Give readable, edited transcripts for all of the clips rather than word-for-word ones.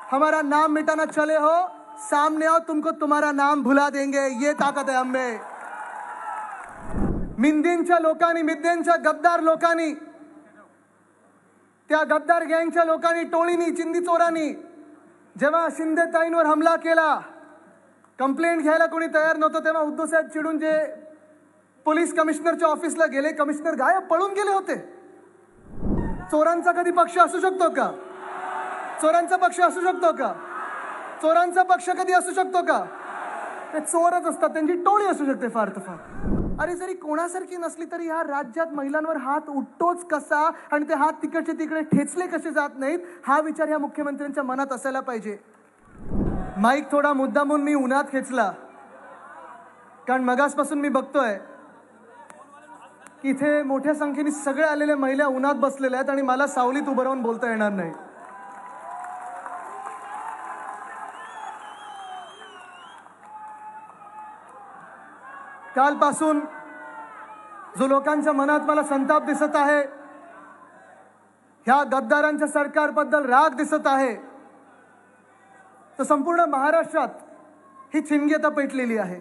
हमारा नाम मिटाना चले हो, सामने आओ, तुमको तुम्हारा नाम भुला देंगे, ये ताकद है हमें। मिंदींच्या लोकांनी, मिद्यांच्या गद्दार लोकांनी, त्या गद्दार गँगच्या लोकांनी, टोळीनी, चिंदी चोरांनी जेव्हा शिंदेताईंवर हमला केला, कंप्लेंट घ्यायला कोणी तयार नव्हतं, तेव्हा उद्धव साहेब चिडून जे पोलीस कमिशनरच्या ऑफिसला गेले, कमिशनर गायब, पळून गेले होते। चोरांचा कधी पक्ष असू शकतो का? चोरांचा पक्ष असू शकतो का? चोरांचा पक्ष कधी असू शकतो का? ते चोरच असतात, त्यांची टोळी असू शकते फार तर फार। अरे जरी कोणासारखी नसली तरी ह्या राज्यात महिलांवर हात उठतोच कसा आणि ते हात तिकडचे तिकडे ठेचले कसे जात नाहीत, हा विचार ह्या मुख्यमंत्र्यांच्या मनात असायला पाहिजे। माईक थोडा मुद्दामून मी उन्हात खेचला, कारण मगासपासून मी बघतोय की इथे मोठ्या संख्येने सगळे आलेले महिला उन्हात बसलेल्या आहेत आणि मला सावलीत उभं राहून बोलता येणार नाही। कालपासून जो लोकांच्या मनात मला संताप दिसत आहे, ह्या गद्दारांच्या सरकारबद्दल राग दिसत आहे, तर संपूर्ण महाराष्ट्रात ही थिणगी आता पेटलेली आहे।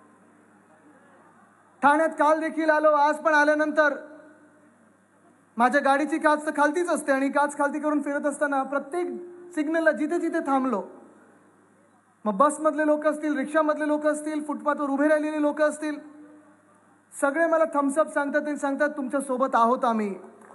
ठाण्यात काल देखील आलो, आज पण आल्यानंतर माझ्या गाडीची काच तर खालतीच असते आणि काच खालती करून फिरत असताना प्रत्येक सिग्नलला जिथे जिथे थांबलो, मग बसमधले लोक असतील, रिक्षामधले लोक असतील, फुटपाथवर उभे राहिलेले लोक असतील, सगळे मला थम्सअप सांगतात आणि सांगतात तुमच्या सोबत आहोत आम्ही।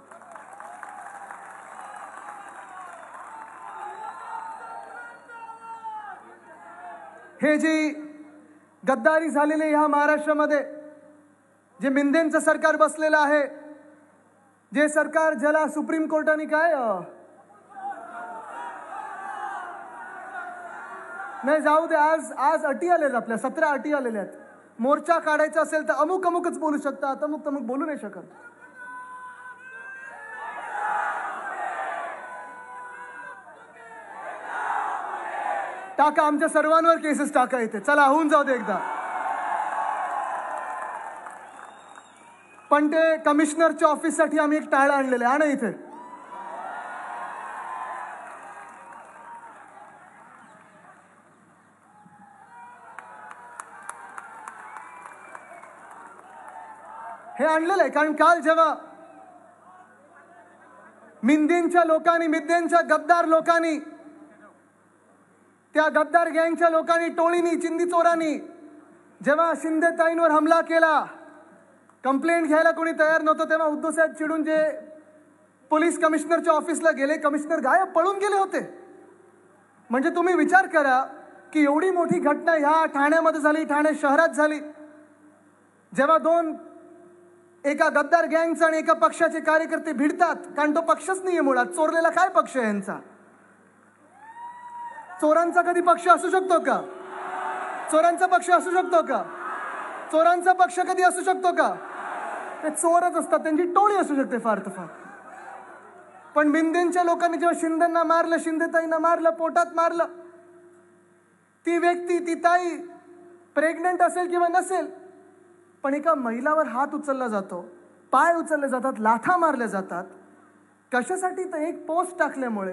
हे जी गद्दारी झालेली ह्या महाराष्ट्रामध्ये, जे मिंदेंचं सरकार बसलेलं आहे, जे सरकार ज्याला सुप्रीम कोर्टाने काय नाही जाऊ दे, आज अटी आलेल्या, आपल्या 17 अटी आलेल्या आहेत। मोर्चा काढायचा असेल तर अमुक अमुकच बोलू शकतात, अमुक अमुक बोलू नाही शकत। टाका, आमच्या सर्वांवर केसेस टाका इथे, चला होऊन जाऊ दे एकदा। पण ते कमिशनरच्या ऑफिससाठी आम्ही एक टाळं आणलेलं आहे, आणा इथे। हे आणलेलं आहे कारण काल जेव्हा मिंदींच्या लोकांनी, मिद्यांच्या गद्दार लोकांनी, त्या गद्दार गँगच्या लोकांनी, टोळीनी, चिंदी चोरांनी जेव्हा शिंदेताईंवर हमला केला, कंप्लेंट घ्यायला कोणी तयार नव्हतं, तेव्हा उद्धव साहेब चिडून जे पोलीस कमिशनरच्या ऑफिसला गेले, कमिशनर गायब, पळून गेले होते। म्हणजे तुम्ही विचार करा की एवढी मोठी घटना ह्या ठाण्यामध्ये झाली, ठाणे शहरात झाली, जेव्हा एका गद्दार गँगचा आणि एका पक्षाचे कार्यकर्ते भिडतात, कारण तो पक्षच नाहीये मुळात, चोरलेला काय पक्ष आहे यांचा? चोरांचा कधी पक्ष असू शकतो का? चोरांचा पक्ष असू शकतो का? चोरांचा पक्ष कधी असू शकतो का? ते चोरच असतात, त्यांची टोळी असू शकते फार तर फार। पण मिंदेंच्या लोकांनी जेव्हा शिंदेंना मारलं, शिंदेताईंना मारलं, पोटात मारलं, ती व्यक्ती, ती ताई प्रेग्नंट असेल किंवा नसेल, पण एका महिलावर हात उचलला जातो, पाय उचलले जातात, लाथा मारल्या जातात, कशासाठी? तर एक पोस्ट टाकल्यामुळे।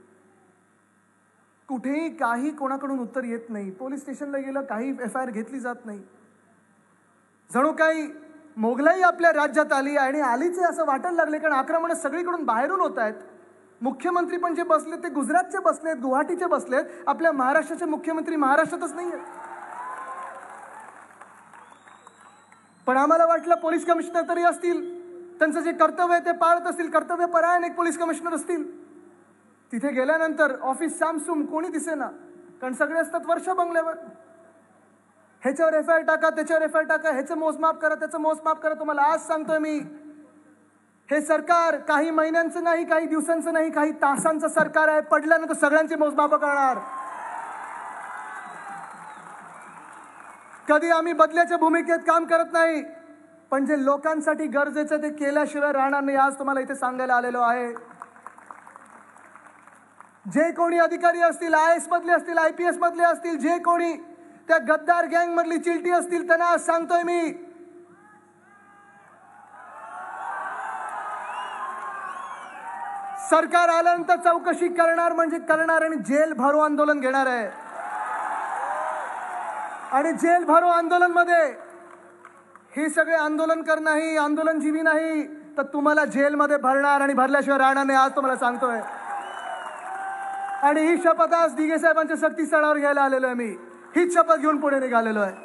कुठेही काही कोणाकडून उत्तर येत नाही, पोलीस स्टेशनला गेलं काही FIR घेतली जात नाही, जणू काही मोगलाई आपल्या राज्यात आली आणि आलीच आहे असं वाटायला लागले, कारण आक्रमण सगळीकडून बाहेरून होत आहेत। मुख्यमंत्री पण जे बसले ते गुजरातचे बसलेत, गुवाहाटीचे बसलेत, आपल्या महाराष्ट्राचे मुख्यमंत्री महाराष्ट्रातच नाही आहेत। पण आम्हाला वाटलं पोलीस कमिशनर तरी असतील, त्यांचं जे कर्तव्य आहे ते पाळत असतील, कर्तव्यपरायण एक पोलीस कमिशनर असतील। तिथे गेल्यानंतर ऑफिस सामसूम, कोणी दिसेना, कारण सगळे असतात वर्षा बंगल्यावर। ह्याच्यावर FIR टाका, त्याच्यावर FIR टाका, ह्याचं मोजमाप करा, त्याचं मोजमाप करा। तुम्हाला आज सांगतोय मी, हे सरकार काही महिन्यांचं नाही, काही दिवसांचं नाही, काही तासांचं सरकार आहे। पडल्यानंतर सगळ्यांचे मोजमाप करणार। कधी आम्ही बदल्याच्या भूमिकेत काम करत नाही, पण जे लोकांसाठी गरजेचं ते केल्याशिवाय राहणार नाही, आज तुम्हाला इथे सांगायला आलेलो आहे। जे कोणी अधिकारी असतील, IAS मधले असतील, IPS मधले असतील, जे कोणी त्या गद्दार गँग मधली चिलटी असतील, त्यांना आज सांगतोय मी, सरकार आल्यानंतर चौकशी करणार म्हणजे करणार आणि जेल भरो आंदोलन घेणार आहे. आणि जेल भरो आंदोलन मध्ये हे सगळे आंदोलनकर नाही, आंदोलनजीवी नाही, तर तुम्हाला जेलमध्ये भरणार आणि भरल्याशिवाय राहणार नाही, आज तुम्हाला सांगतोय. आणि ही शपथ आज दिघे साहेबांच्या सक्तीस्थळावर घ्यायला आलेलो आहे. मी हीच शपथ घेऊन पुढे निघालेलो आहे.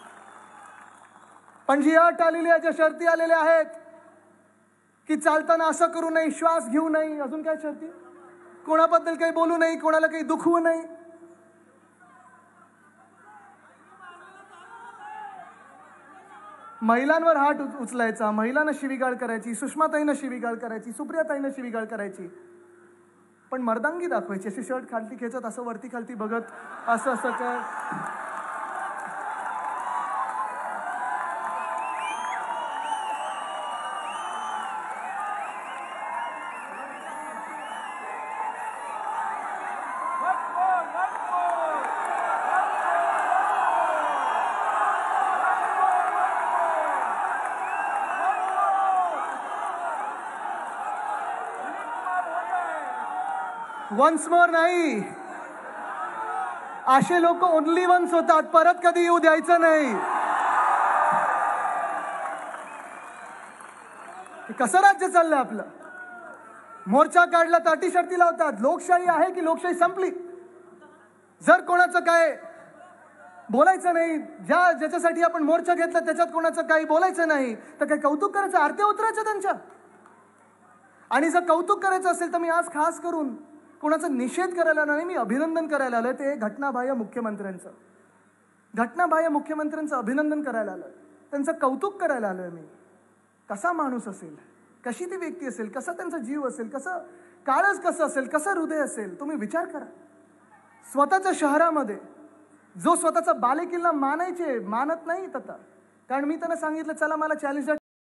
पण जी अट आलेली आहे, ज्या शर्ती आलेल्या आहेत की चालताना असं करू नये, श्वास घेऊ नये, अजून काय शर्ती, कोणाबद्दल काही बोलू नये, कोणाला काही दुखवू नये. महिलांवर हात उचलायचा, महिलांना शिवीगाळ करायची, सुषमाताईंना शिवीगाळ करायची, सुप्रियाताईंना शिवीगाळ करायची, पण मर्दांगी दाखवायची, अशी शर्ट खालती खेचत असं वरती खालती बघत असं असं काय. वन्स मोर नाही, असे लोक ओनली वन्स होतात, परत कधी येऊ द्यायचं नाही. कसं राज्य चाललंय आपलं? मोर्चा काढला तर अटी शर्ती लावतात. लोकशाही आहे की लोकशाही संपली? जर कोणाचं काय बोलायचं नाही, ज्याच्यासाठी आपण मोर्चा घेतला त्याच्यात कोणाचं काही बोलायचं नाही, तर काही कौतुक करायचं, आरत्या उतरायचं त्यांच्या. आणि जर कौतुक करायचं असेल तर मी आज खास करून कोणाचा निषेध करायला नाही, मी अभिनंदन करायला आलोय. ते घटनाबाह्य मुख्यमंत्र्यांचं अभिनंदन करायला आलोय, त्यांचं कौतुक करायला आलोय. मी कसा माणूस असेल, कशी ती व्यक्ती असेल, कसा त्यांचा जीव असेल, कसं काळच कसं असेल, कसं हृदय असेल, तुम्ही विचार करा. स्वतःच्या शहरामध्ये जो स्वतःचा बालेकिल्ला मानत नाहीत आता, कारण मी त्यांना सांगितलं चला मला चॅलेंज